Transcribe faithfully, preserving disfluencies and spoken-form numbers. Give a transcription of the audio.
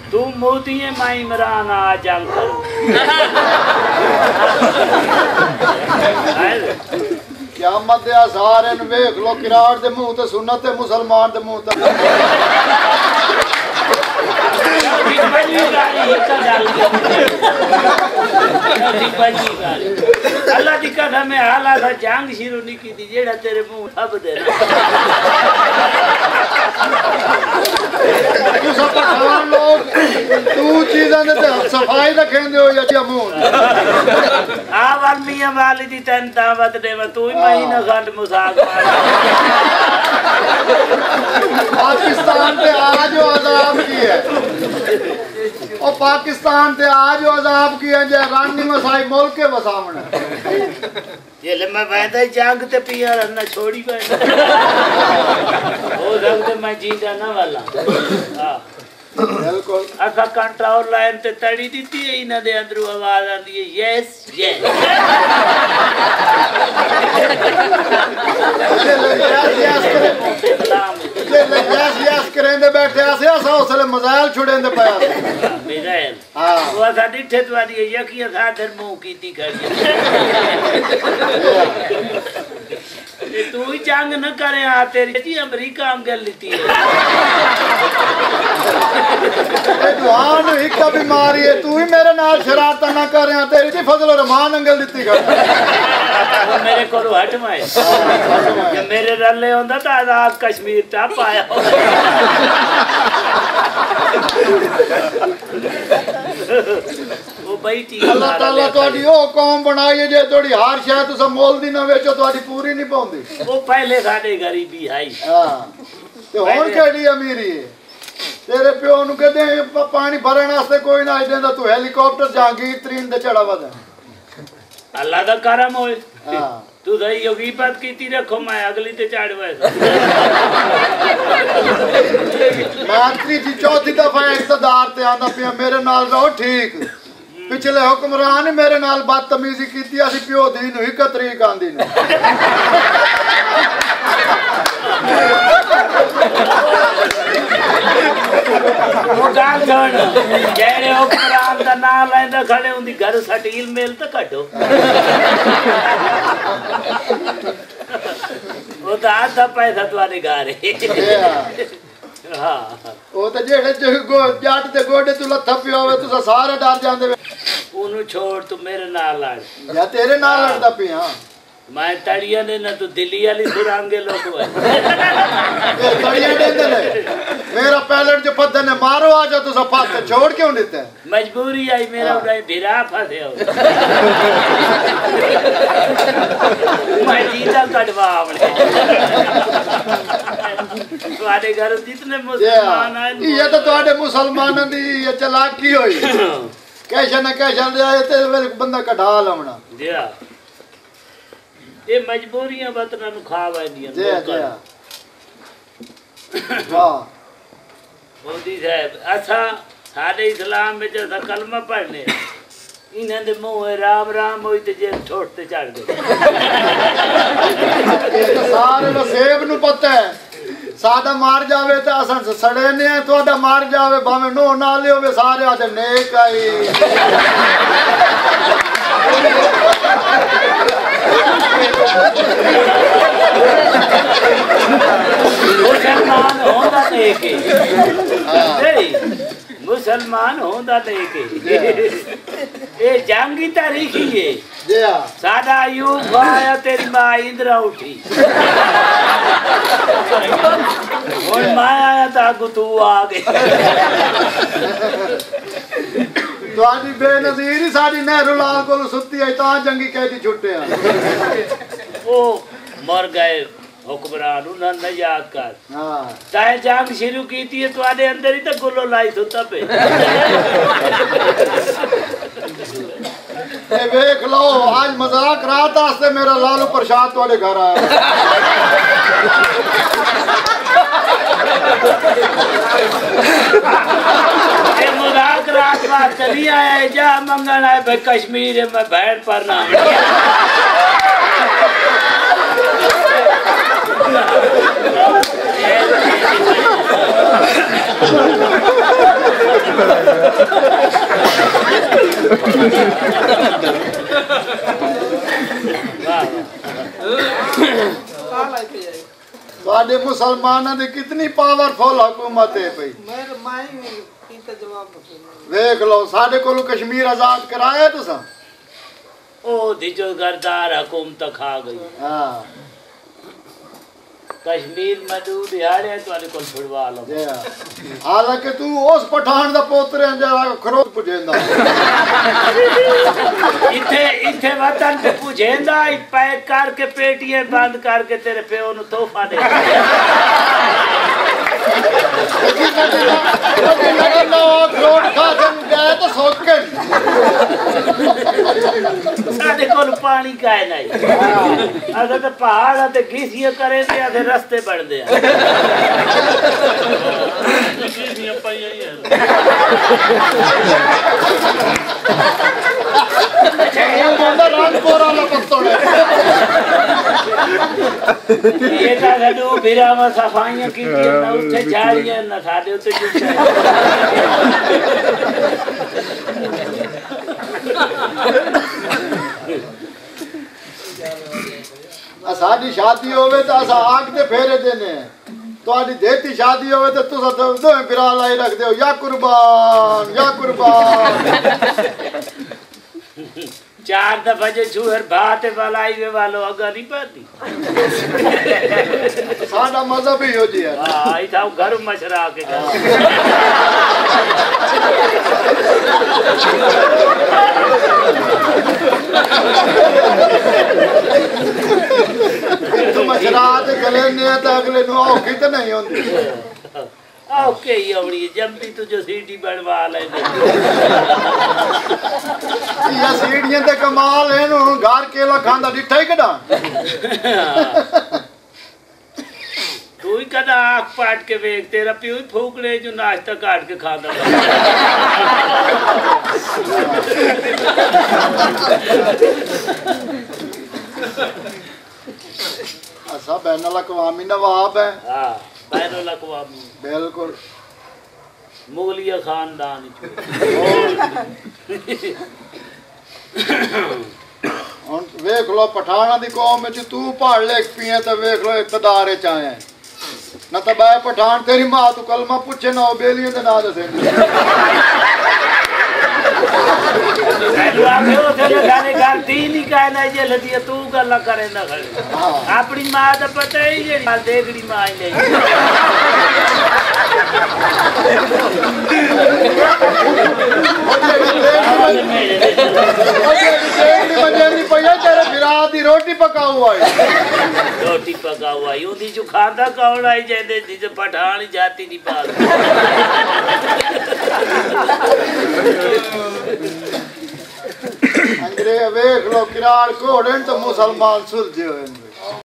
तू मोदी है मैं इमरान आ जंग करूं क्या मत आ सारे वेख लो किराड़ दे मुंह ते सुन्नत ते मुसलमान दे मुंह ते अल्लाह दी कसम है हाला सा जंग शुरू नहीं की जेड़ा तेरे मुंह सब दे तू सब पठान लोग तू चीज़ां दे सफाई रखेंदे हो या मुंह आ वाल मियां वाली दी तन दावत दे तू ही महीना खंड मुसाक पाकिस्तान पे आज अजाब की है और पाकिस्तान ते आज अजाब की है जे रानी मसाई मुल्क के वसावना ये ले मैं वैदा जंग ते पिया रहना छोड़ी पे ओ जंग ते मैं जीता ना वाला हां बिल्कुल असा कंट्रोल लाइन ते तड़ी दीती है इना दे अंदर आवाज आंदी है यस यस यस यस करेंदे बैठे आसे असा उसले मजाइल छुड़ेंदे पाया मिजाइल हां वो असा डिठे तवारी यकिया साधर मुंह कीती खड़ी ये तू ही जंग न करे आ तेरी जी अमेरिका अंगल लेती है ए दुआन हिक बीमारी है तू ही मेरे नाल शरारत ना करे आ तेरी जी फजल रहमान अंगल लेती कर मेरे को हट माए ये मेरे रले होंदा ता आजाद कश्मीर ता पाया वो बैठी अल्लाह ताला तोड़ी ओ कौम बनाई जे तोड़ी हर शय तुस मोल दी ना वेचो तोड़ी पूरी नहीं पाउंदी वो पहले साडे गरीबी आई हां ते हुन केड़ी अमीरी है तेरे प्यो नु कहदे पानी भरन वास्ते कोई ना देंदा तू हेलीकॉप्टर जहांगीर तरीन ते चढ़ा वदा अल्लाह दा करम होए हां तू दई योगी बात कीती रखो मैं अगली ते चढ़वे मातरी जी चौथी दफा इख्तियार ते आंदा पिया मेरे नाल रहो ठीक पिछले हुक्मरान मेरे नाल बदतमीजी कीती असी प्यो दी नु इक तरीक आंदी नु वो गाल गण जेड़े हुक्मरान दा नाम लेंदा खड़े हुंदी घर सटील मेल ते कढो वो तो आधा पैसा तुम्हारे घर है हां ओ तो जेड़े जट ते गोडे तू लथा पियो होवे तुसा सारे डर जांदे ओनु छोड़ तू मेरे नाल आ या तेरे नाल लड़दा पिया मैं तड़िया ने ना तू दिल्ली वाली सुरांगे लोग है ए तड़िया देंदे ने मेरा पैलेट जो पद्दे ने मारो आ जा तुसा पास छोड़ क्यों देते मजबूरी आई मेरा उड़ाई भिरा फसे हो मैं जीता कटवा हमने तुम्हारे घर जितने मुसलमान आए ये तो तुम्हारे मुसलमानों दी ये चालाकी होई कैसे न कैसे जाए ते बंदा कढा लावना जी ये मजबूरियां बतना नु खा वैंदियां जी जी वाह मोदी साहब असा साडे इस्लाम में जो कलमा पढ़ने इन्हां दे मुंह राम राम होई ते जे ठोट ते चढ़ गए ये तो सारे नसीब नु पता है सादा मार जावे तो असन सड़े ने तोड़ा मार जावे भावे नो ना ले होवे सारे आते नेक आई मुसलमान होंदा नेक है मुसलमान होंदा नेक है ये जंगी तारीखी है जी हां सादा अयूब आया तेरी मां इंद्रा उठी और मां आया ता तू आ गए तुहाडी बेनज़ीर ही साडी नेहरू लाल कोल सुत्ती है ता जंगी कैदी छुट्टे आ वो मर गए हुक्मरान उन्हें न याद कर हां चाहे जंग शुरू की थी तुम्हारे अंदर ही तो गुल्लो लाई सुता पे ए देख लो आज मजाक रात आस्ते मेरा लालू प्रसाद तुम्हारे घर आया ये मजाक रात बात चली आया जा मंगल आए भाई कश्मीर में बैठ पर ना मुसलमानों की कितनी पावरफुल हुकूमत है भाई। मेरे माई इनका जवाब देख लो साढ़े को कश्मीर आजाद कराया तुसा ओ दिजो गरदार हुकूमत खा गई। हाँ कश्मीर मजदूर दिहाड़े तुम्हारे को छुड़वा लो। हालांकि तू उस पठान दा पोतरे जरा खरोच पुजेंदा इथे इथे वतन पे पुजेंदा पैक करके पेटियां बंद करके तेरे प्यो नु तोहफा दे साढ़े को पानी का है नहीं अगर तो पहाड़ ते घीसियां करे ते आधे रास्ते बढ़दे हैं घीसियां पाई आई है ये बंदा रामपुर वाला पत्तोड़ है ये ता गडू बिरामा सफाइयां की ना उठे झाड़ियां ना साडे उते साडी शादी होवे तो असा आग ते फेरे देने तुहाडी देती शादी होवे तो तुसा तो दो बिरा लाई रख दो या कुर्बान या कुर्बान चार दफा जो छुहर बात वालाई वे वालो अगर नहीं पाती साडा मजहब ही हो जी है। हां ई था घर मशरा के तू मशरा ते गले ने तो अगले नु औखी तो नहीं होंदी ओके ये अवड़ी जम्पी तुझे सीटी बनवा ले या सीढ़ियां ते कमाल है नु घर केला खांदा डिठा ही कदा तू ही कदा आँख पाट के वेख तेरा प्यो ही फूकड़े जो नाश्ता काट के खाता असा बैनुल अक़वामी नवाब है। हाँ बैनुल अक़वामी बिल्कुल मुगलिया खानदान हुन वेख लो पठाना दी कौम में तू पढ़ लिख पिए तो वेख लो इक़्तिदार च आया न तो बै पठान तेरी मां तू कलमा पूछे ना बेलियों दे ना दसे अपनी मां का पता ही देखड़ी मां रोटी पका हुआ रोटी पका हुआ जो खादा कौन आई जाते जिसे पठान जाती नहीं पाल अंग्रेज वेख लो किराड़ घोड़े तो मुसलमान सुलझे हुए